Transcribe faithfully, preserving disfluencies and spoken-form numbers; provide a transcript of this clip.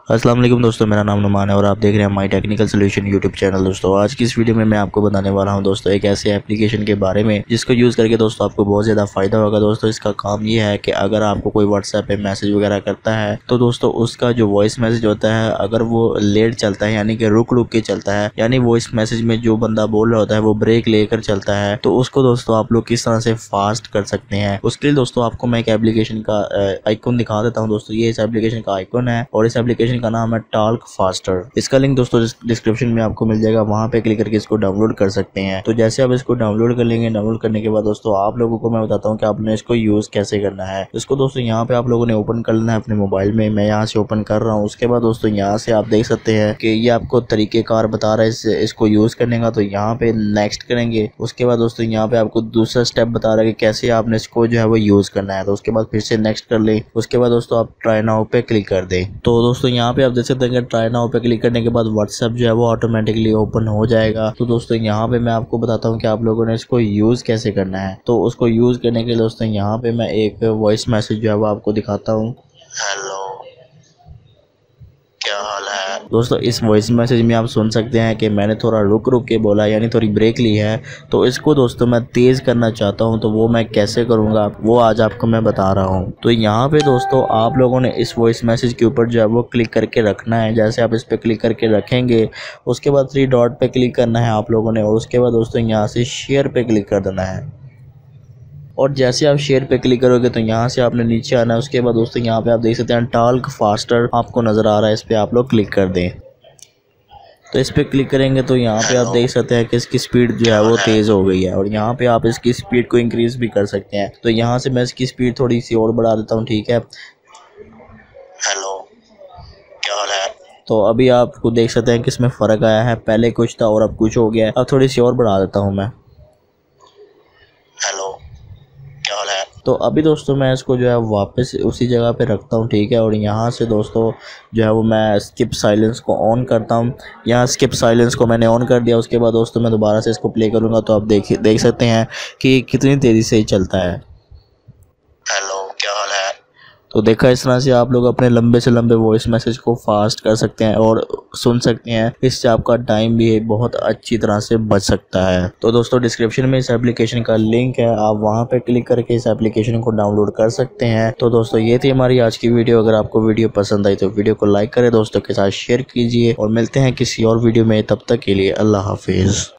अस्सलाम वालेकुम दोस्तों, मेरा नाम नुमान है और आप देख रहे हैं my technical solution YouTube channel. दोस्तों आज की इस वीडियो में मैं आपको बताने वाला हूं दोस्तों एक ऐसे एप्लीकेशन के बारे में जिसको यूज़ करके दोस्तों आपको बहुत ज़्यादा फ़ायदा होगा। दोस्तों इसका काम ये है कि अगर आपको कोई व्हाट्सएप पे मैसेज वगैरह करता है तो दोस्तों उसका जो वॉइस मैसेज होता है अगर वो लेट चलता है यानी कि रुक रुक के चलता है, यानी वॉइस मैसेज में जो बंदा बोल रहा होता है वो ब्रेक लेकर चलता है, तो उसको दोस्तों आप लोग किस तरह से फास्ट कर सकते हैं। उसके लिए दोस्तों आपको मैं एक एप्लीकेशन का आइकन दिखा देता हूँ। दोस्तों ये इस एप्लीकेशन का आइकन है और इस एप्लीकेशन का नाम है टॉल्क फास्टर। इसका लिंक दोस्तों डिस्क्रिप्शन में आपको मिल जाएगा, वहां पे क्लिक करके इसको डाउनलोड कर सकते हैं। तो जैसे आप इसको डाउनलोड कर लेंगे, डाउनलोड करने के बाद दोस्तों आप लोगों को मैं बताता हूँ कि आपने इसको यूज कैसे करना है। इसको दोस्तों यहाँ पे आप लोगों ने ओपन कर लेना है अपने मोबाइल में। मैं यहाँ से ओपन कर रहा हूँ। उसके बाद दोस्तों यहाँ से आप देख सकते हैं कि ये आपको तरीकेकार बता रहा है इस, इसको यूज करने का। तो यहाँ पे नेक्स्ट करेंगे। उसके बाद दोस्तों यहाँ पे आपको दूसरा स्टेप बता रहा है कि कैसे आपने इसको जो है वो यूज करना है। तो उसके बाद फिर से नेक्स्ट कर ले। उसके बाद दोस्तों आप ट्राई नाउ पे क्लिक कर दें। तो दोस्तों यहाँ पे आप देख सकते हैं ट्राई नाउ पे क्लिक करने के बाद व्हाट्सएप जो है वो ऑटोमेटिकली ओपन हो जाएगा। तो दोस्तों यहाँ पे मैं आपको बताता हूँ कि आप लोगों ने इसको यूज़ कैसे करना है। तो उसको यूज़ करने के लिए दोस्तों यहाँ पे मैं एक वॉइस मैसेज जो है वो आपको दिखाता हूँ। हेलो, क्या हाल है? दोस्तों इस वॉइस मैसेज में आप सुन सकते हैं कि मैंने थोड़ा रुक रुक के बोला, यानी थोड़ी ब्रेक ली है। तो इसको दोस्तों मैं तेज़ करना चाहता हूं, तो वो मैं कैसे करूंगा वो आज आपको मैं बता रहा हूं। तो यहाँ पे दोस्तों आप लोगों ने इस वॉइस मैसेज के ऊपर जो है वो क्लिक करके रखना है। जैसे आप इस पर क्लिक करके रखेंगे उसके बाद थ्री डॉट पे क्लिक करना है आप लोगों ने, और उसके बाद दोस्तों यहाँ से शेयर पे क्लिक कर देना है। और जैसे आप शेयर पे क्लिक करोगे तो यहाँ से आपने नीचे आना है। उसके बाद दोस्तों यहाँ पे आप देख सकते हैं टॉल्क फास्टर आपको नज़र आ रहा है, इस पर आप लोग क्लिक कर दें। तो इस पर क्लिक करेंगे तो यहाँ पे आप देख सकते हैं कि इसकी स्पीड जो है वो तेज़ हो गई है, और यहाँ पे आप इसकी स्पीड को इंक्रीज़ भी कर सकते हैं। तो यहाँ से मैं इसकी स्पीड थोड़ी सी और बढ़ा देता हूँ, ठीक है। हेलो, क्या हाल है? तो अभी आपको देख सकते हैं कि इसमें फ़र्क आया है, पहले कुछ था और अब कुछ हो गया है। अब थोड़ी सी और बढ़ा देता हूँ मैं। हेलो, क्या हाल है? तो अभी दोस्तों मैं इसको जो है वापस उसी जगह पे रखता हूँ, ठीक है। और यहाँ से दोस्तों जो है वो मैं स्किप साइलेंस को ऑन करता हूँ। यहाँ स्किप साइलेंस को मैंने ऑन कर दिया। उसके बाद दोस्तों मैं दोबारा से इसको प्ले करूँगा तो आप देख देख सकते हैं कि कितनी तेज़ी से ही चलता है। हेलो, क्या हाल है? तो देखा, इस तरह से आप लोग अपने लंबे से लंबे वॉइस मैसेज को फास्ट कर सकते हैं और सुन सकते हैं। इससे आपका टाइम भी बहुत अच्छी तरह से बच सकता है। तो दोस्तों डिस्क्रिप्शन में इस एप्लीकेशन का लिंक है, आप वहां पे क्लिक करके इस एप्लीकेशन को डाउनलोड कर सकते हैं। तो दोस्तों ये थी हमारी आज की वीडियो। अगर आपको वीडियो पसंद आई तो वीडियो को लाइक करें, दोस्तों के साथ शेयर कीजिए और मिलते हैं किसी और वीडियो में। तब तक के लिए अल्लाह हाफिज़।